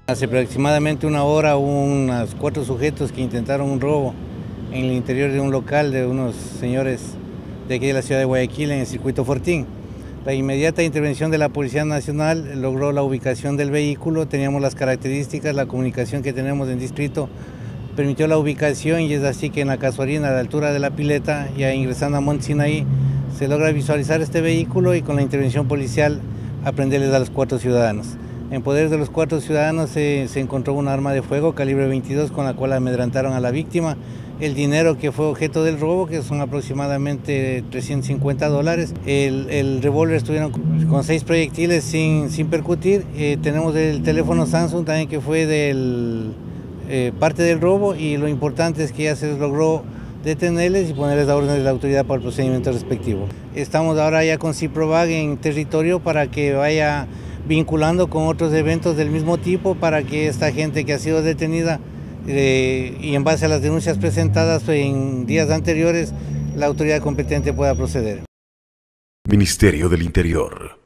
Hace aproximadamente una hora hubo unos 4 sujetos que intentaron un robo en el interior de un local de unos señores de aquí de la ciudad de Guayaquil en el circuito Fortín. La inmediata intervención de la Policía Nacional logró la ubicación del vehículo, teníamos las características, la comunicación que tenemos en distrito permitió la ubicación y es así que en la Casuarina, a la altura de la pileta, ya ingresando a Monte Sinaí, se logra visualizar este vehículo y con la intervención policial aprenderles a los 4 ciudadanos. En poder de los 4 ciudadanos se encontró un arma de fuego calibre 22 con la cual amedrentaron a la víctima. El dinero que fue objeto del robo, que son aproximadamente $350. El revólver estuvieron con 6 proyectiles sin percutir. Tenemos el teléfono Samsung también que fue parte del robo y lo importante es que ya se logró detenerles y ponerles la orden de la autoridad para el procedimiento respectivo. Estamos ahora ya con CIPROVAG en territorio para que vaya vinculando con otros eventos del mismo tipo para que esta gente que ha sido detenida y en base a las denuncias presentadas en días anteriores, la autoridad competente pueda proceder. Ministerio del Interior.